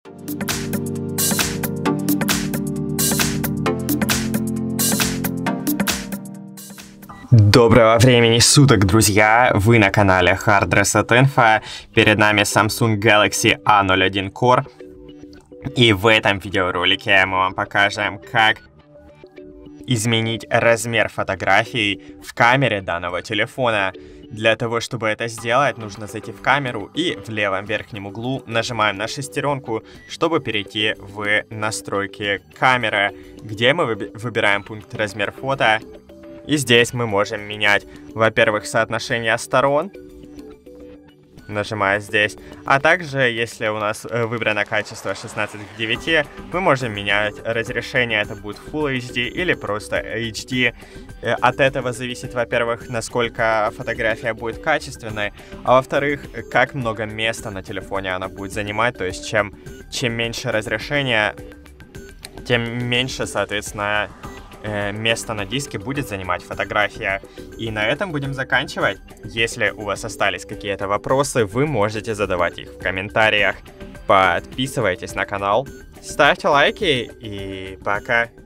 Доброго времени суток, друзья! Вы на канале Hard Reset Info. Перед нами Samsung Galaxy A01 Core. И в этом видеоролике мы вам покажем, как изменить размер фотографий в камере данного телефона. Для того, чтобы это сделать, нужно зайти в камеру и в левом верхнем углу нажимаем на шестеренку, чтобы перейти в настройки камеры, где мы выбираем пункт «Размер фото». И здесь мы можем менять, во-первых, соотношение сторон, нажимая здесь, а также, если у нас выбрано качество 16:9, мы можем менять разрешение, это будет Full HD или просто HD. От этого зависит, во-первых, насколько фотография будет качественной, а во-вторых, как много места на телефоне она будет занимать, то есть чем меньше разрешение, тем меньше, соответственно, место на диске будет занимать фотография. И на этом будем заканчивать. Если у вас остались какие-то вопросы, вы можете задавать их в комментариях. Подписывайтесь на канал, ставьте лайки и пока!